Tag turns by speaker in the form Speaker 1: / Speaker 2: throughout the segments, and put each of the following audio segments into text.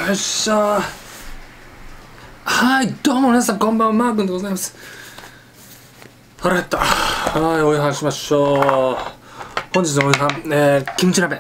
Speaker 1: っしゃー。はい、どうも皆さんこんばんは、マー君でございます。腹減った。はい、お夕飯しましょう。本日のお夕飯、キムチ鍋。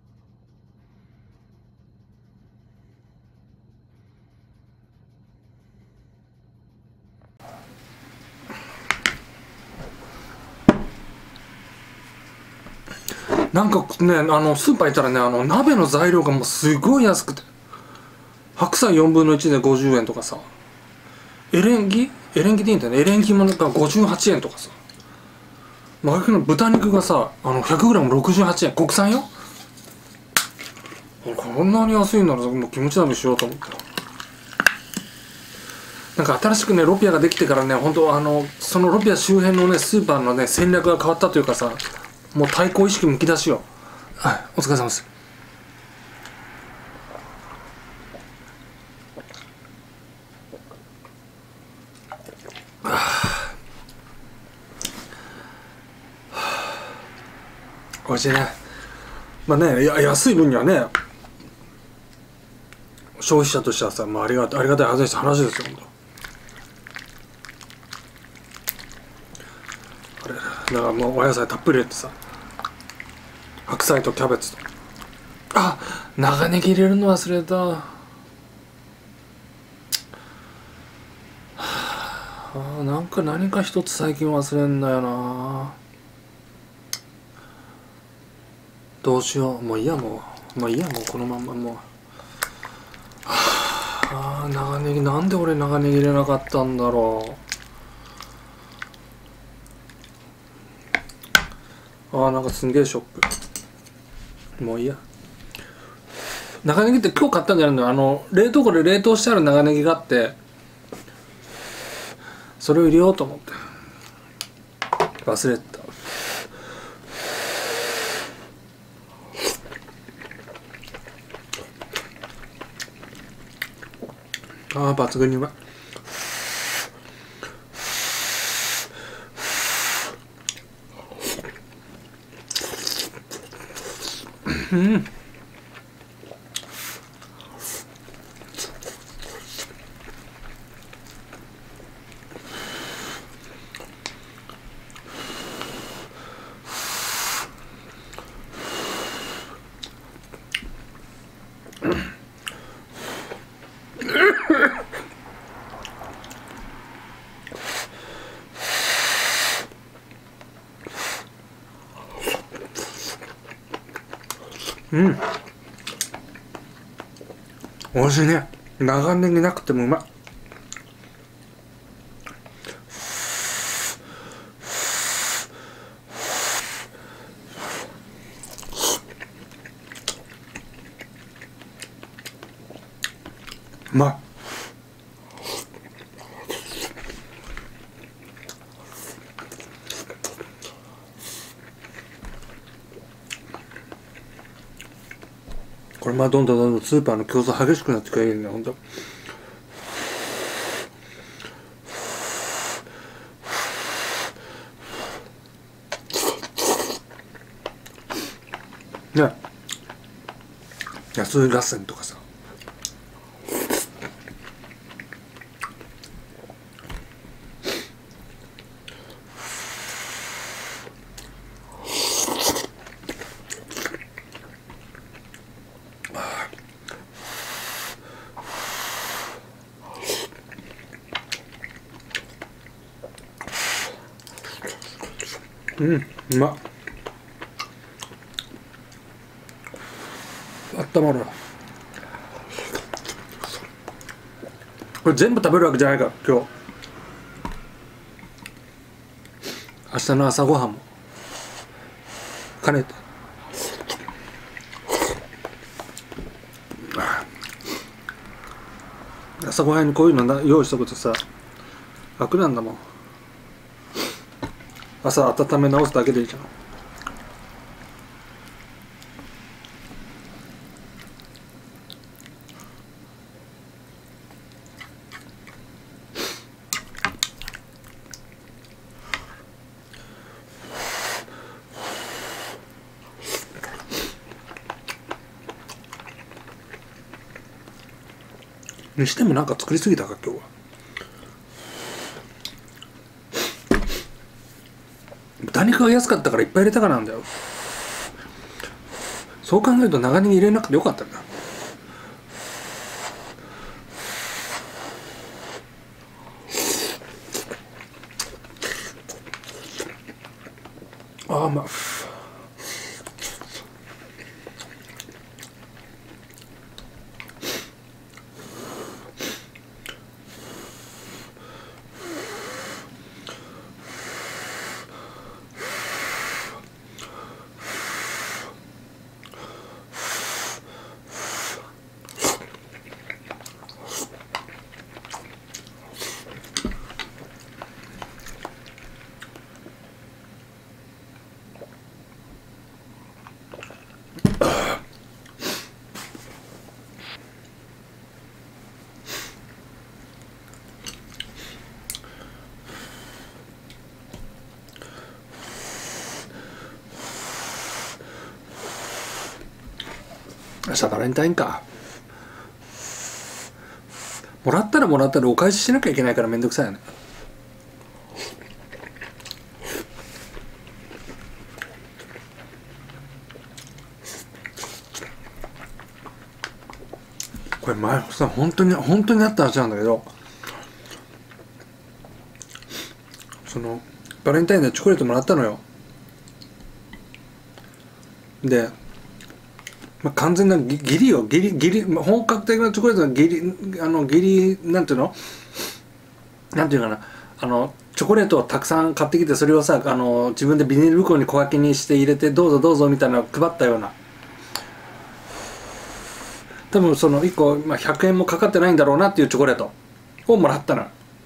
Speaker 1: なんかね、スーパー行ったらね、鍋の材料がもうすごい安くて。白菜4分の1で50円とかさ。エレンギでいいんだよね。エレンギもなんか58円とかさ。真逆の豚肉がさ、100g68 円。国産よ。こんなに安いならもうキムチ鍋しようと思って。なんか新しくね、ロピアができてからね、本当そのロピア周辺のね、スーパーのね、戦略が変わったというかさ、もう対抗意識むき出しよ。はい、お疲れ様です。おいしいね。まあね、安い分にはね、消費者としてはさ、まあ、ありがたい話ですよ、本当。だからもうお野菜たっぷり入れてさ、白菜とキャベツと、長ネギ入れるの忘れた。なんか何か一つ最近忘れんだよな。どうしよう、もういいや、もうこのまんまもう。長ネギ、なんで俺長ネギ入れなかったんだろう。なんかすんげえショック。もういいや。長ネギって今日買ったんじゃないの？冷凍庫で冷凍してある長ネギがあって、それを入れようと思って忘れてた。抜群にうまい。美味しいね。長ネギなくてもうまい。うまい。これまあどんどんスーパーの競争激しくなってくれるんだよ、ほんと。ね、安い合戦とかさ、うまっ。あったまる。これ全部食べるわけじゃないから今日。明日の朝ごはんも兼ねて。朝ごはんにこういうの用意しとくとさ、楽なんだもん。朝温め直すだけでいいじゃん。 にしてもなんか作りすぎたか今日は。豚肉が安かったからいっぱい入れたからなんだよ。そう考えると長ネギ入れなくてよかったんだ。ああ、まあ明日バレンタインか。もらったらもらったらお返ししなきゃいけないからめんどくさいよね。これ前さ本当にあった話なんだけど、そのバレンタインでチョコレートもらったのよ。で、まあ、完全な義理よ、義理、まあ、本格的なチョコレートの義理なんていうの、なんていうかな、チョコレートをたくさん買ってきて、それをさ自分でビニール袋に小分けにして入れてどうぞどうぞみたいなのを配ったような、多分その1個、まあ、100円もかかってないんだろうなっていうチョコレートをもらったの。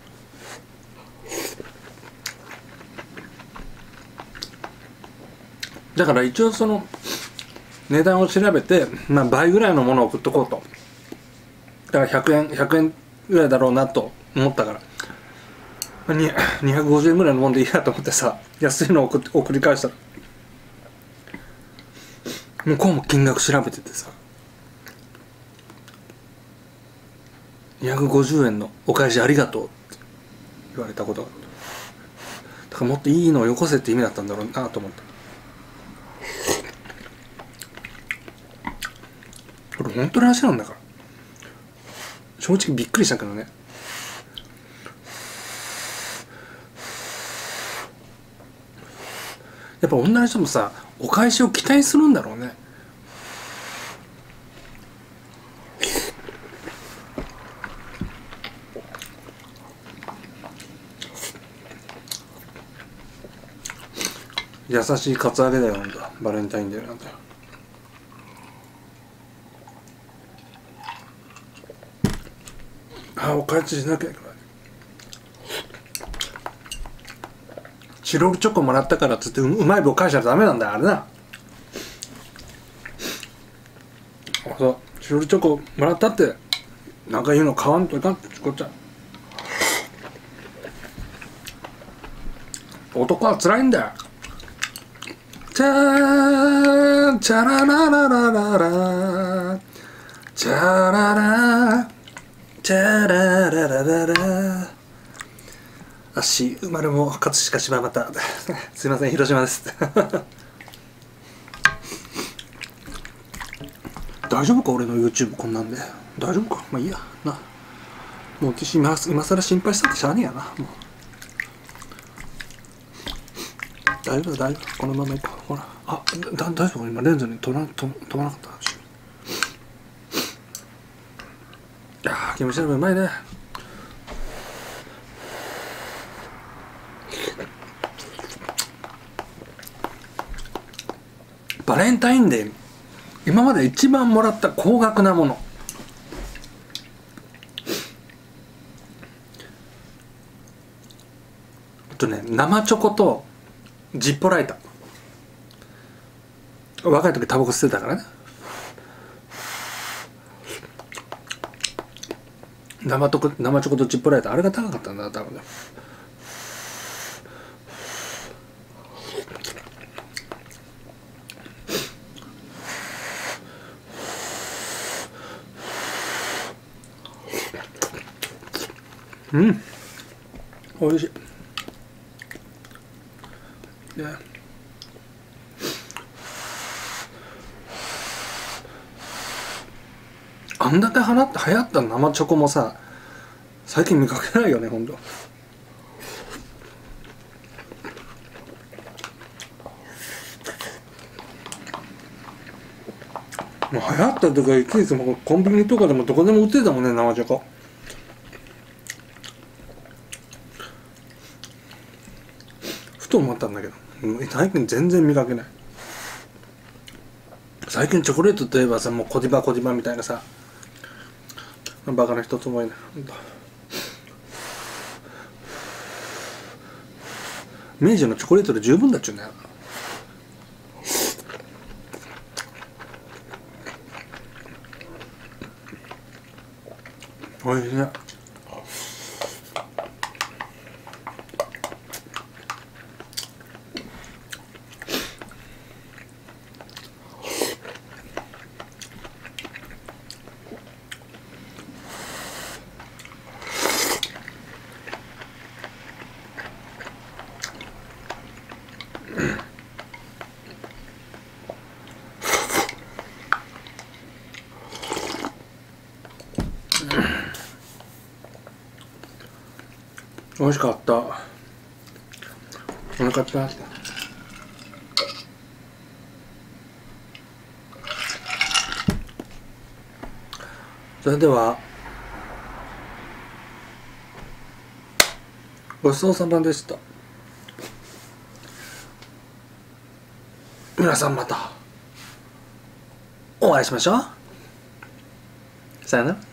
Speaker 1: だから一応その値段を調べて、まあ、倍ぐらいのものを送っとこうと。だから100円ぐらいだろうなと思ったから、250円ぐらいのもんでいいやと思ってさ、安いのを送り返したら、向こうも金額調べててさ、250円のお返しありがとうって言われたことがあった。だからもっといいのをよこせって意味だったんだろうなと思って。これ本当の話なんだから、正直びっくりしたけどね。やっぱ女の人もさ、お返しを期待するんだろうね。優しいカツアゲだよ、ほんと。バレンタインデーなんだよ。ああ、お返ししなきゃいけない。チロルチョコもらったからっつってうまい棒返しちゃダメなんだよ、あれな。そう、チロルチョコもらったってなんか言うの買わんといかんってこっちゃ。男は辛いんだよ。チャーチャララララララチャララチャラララララ。足生まれも葛飾柴又すいません、広島です大丈夫か俺の YouTube こんなんで。大丈夫か、まあいいやな。もう私今更心配したってしゃあねえやな。もう大丈夫大丈夫、このままいこう。ほら、あ、大丈夫、今レンズに飛ばなかったし。いやー、キムチ鍋うまいね。バレンタインデー今まで一番もらった高額なもの、生チョコとジッポライター。若い時タバコ吸ってたからね。生チョコとジッポライター、あれが高かったんだ多分ね。 うん、美味しいね。あんだけ流行った生チョコもさ、最近見かけないよね、ほんと。もう流行ったとか一時もコンビニとかでもどこでも売ってたもんね、生チョコ。ふと思ったんだけど、最近全然見かけない。最近チョコレートといえばさ、もうコディバみたいなさ、バカな一つもいない。明治のチョコレートで十分だっちゅうね。おいしいね。美味しかった。お腹いっぱいあった。それではごちそうさまでした。皆さんまたお会いしましょう。さよなら。